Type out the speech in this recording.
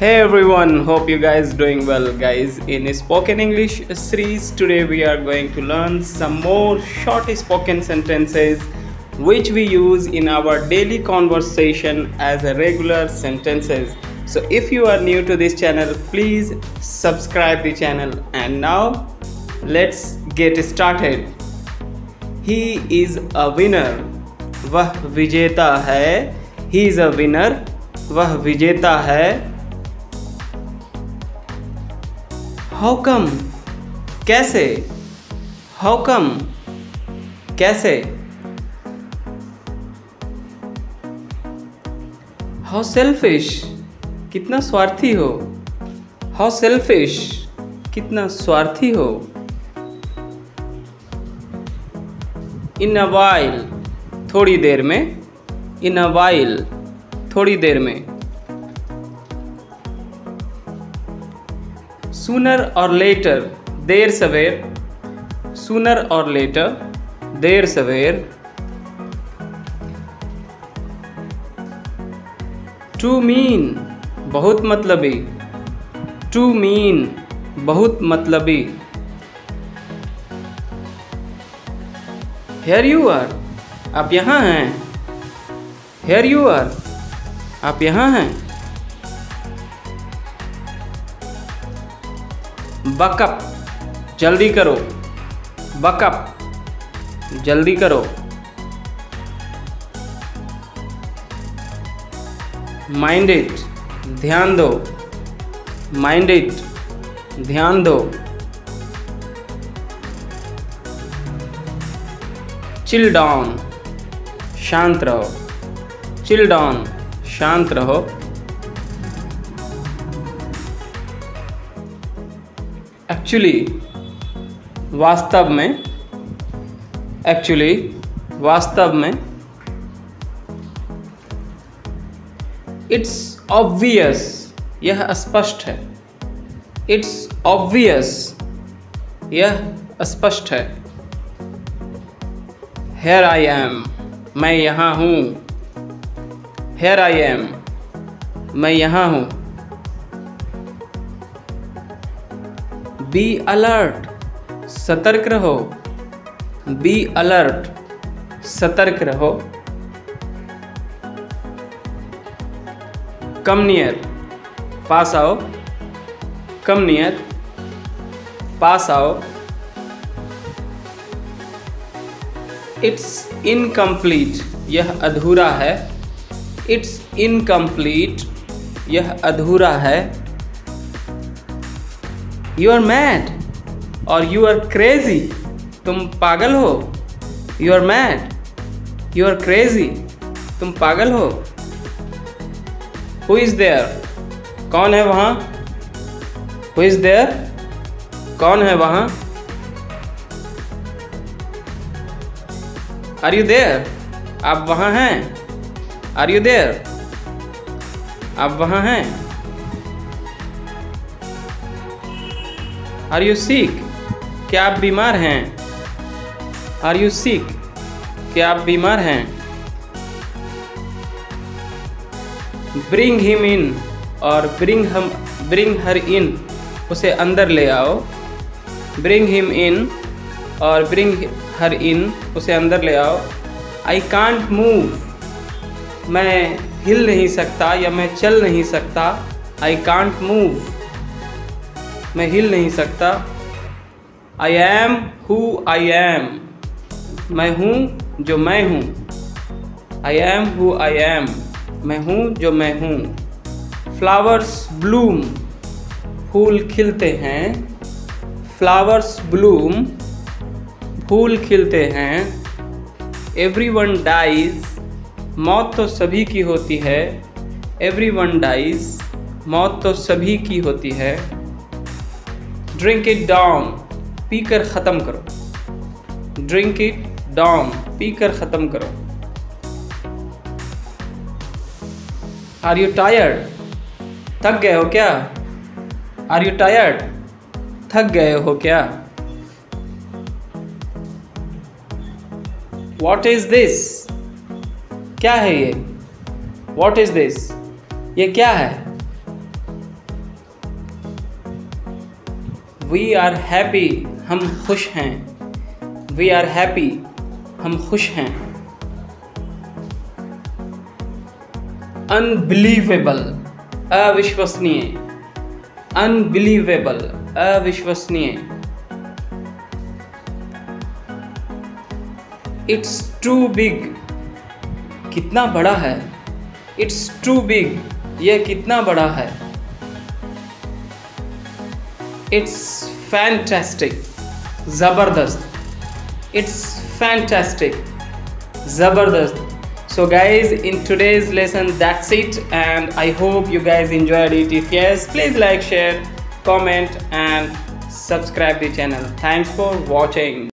Hey everyone, hope you guys doing well guys. In spoken English series today we are going to learn some more short spoken sentences which we use in our daily conversation as a regular sentences. So if you are new to this channel, please subscribe the channel. And now let's get started. He is a winner. वह विजेता है. He is a winner. वह विजेता है. How come? कैसे? How come? कैसे? How selfish? कितना स्वार्थी हो? How selfish? कितना स्वार्थी हो? In a while, थोड़ी देर में. In a while, थोड़ी देर में. Sooner or later, देर सवेर. Sooner or later, देर सवेर. Too mean, बहुत मतलबी. Too mean, बहुत मतलबी. Here you are, आप यहाँ हैं. Here you are, आप यहाँ हैं. बकअप, जल्दी करो. बकअप, जल्दी करो. माइंड इट, ध्यान दो. माइंड इट, ध्यान दो. चिल डाउन, शांत रहो. चिल डाउन, शांत रहो. एक्चुअली, वास्तव में. एक्चुअली, वास्तव में. इट्स ऑब्वियस, यह स्पष्ट है. इट्स ऑब्वियस, यह स्पष्ट है. हेयर आई एम, मैं यहाँ हूँ. हेयर आई एम, मैं यहाँ हूँ. बी अलर्ट, सतर्क रहो. बी अलर्ट, सतर्क रहो. कम नियर, पास आओ. कम नियर, पास आओ. इट्स इनकम्प्लीट, यह अधूरा है. इट्स इनकम्प्लीट, यह अधूरा है. You are mad or you are crazy. तुम पागल हो. You are mad. You are crazy. तुम पागल हो. Who is there? कौन है वहाँ? Who is there? कौन है वहाँ? Are you there? आप वहाँ हैं? Are you there? आप वहाँ हैं? Are you sick? क्या आप बीमार हैं? Are you sick? क्या आप बीमार हैं? Bring him in और bring her in, उसे अंदर ले आओ. Bring him in और bring her in, उसे अंदर ले आओ. I can't move, मैं हिल नहीं सकता या मैं चल नहीं सकता. I can't move, मैं हिल नहीं सकता. I am who I am, मैं हूँ जो मैं हूँ. I am who I am, मैं हूँ जो मैं हूँ. Flowers bloom, फूल खिलते हैं. Flowers bloom, फूल खिलते हैं. Everyone dies, मौत तो सभी की होती है. Everyone dies, मौत तो सभी की होती है. Drink it down, पीकर ख़त्म करो. Drink it down, पीकर ख़त्म करो. Are you tired? थक गए हो क्या? Are you tired? थक गए हो क्या? What is this? क्या है ये? What is this? ये क्या है? वी आर हैप्पी, हम खुश हैं। वी आर हैप्पी, हम खुश हैं। अनबिलीवेबल, अविश्वसनीय। अनबिलीवेबल, अविश्वसनीय। इट्स टू बिग, कितना बड़ा है। इट्स टू बिग, यह कितना बड़ा है। इट्स फैंटास्टिक, ज़बरदस्त। इट्स फैंटास्टिक, ज़बरदस्त। So guys, in today's lesson that's it, and I hope you guys enjoyed it. If yes, please like, share, comment and subscribe the channel. Thanks for watching.